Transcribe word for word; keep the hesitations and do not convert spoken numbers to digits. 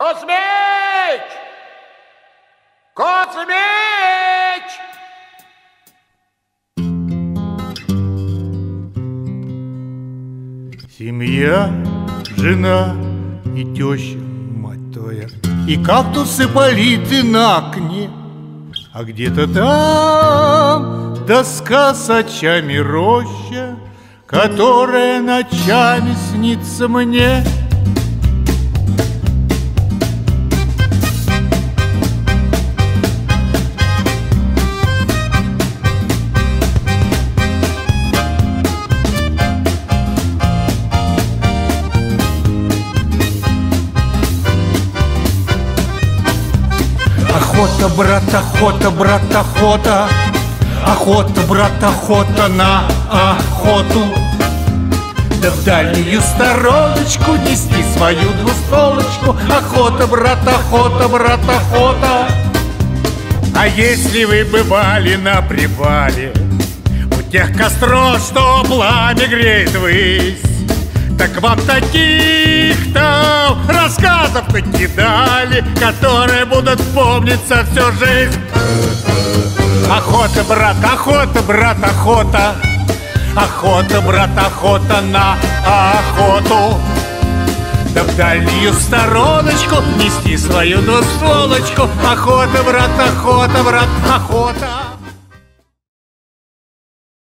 Кузьмич! Кузьмич! Семья, жена и теща, мать твоя, и кактусы политы на окне. А где-то там доска с очами роща, которая ночами снится мне. Охота, брат, охота, брат, охота. Охота, брат, охота на охоту. Да в дальнюю стороночку нести свою двустволочку. Охота, брат, охота, брат, охота. А если вы бывали на привале у тех костров, что пламя греет ввысь, так вам таких-то рассказов накидали, которые будут помниться всю жизнь. Охота, брат, охота, брат, охота. Охота, брат, охота на охоту. Да в дальнюю стороночку нести свою двустволочку. Охота, брат, охота, брат, охота.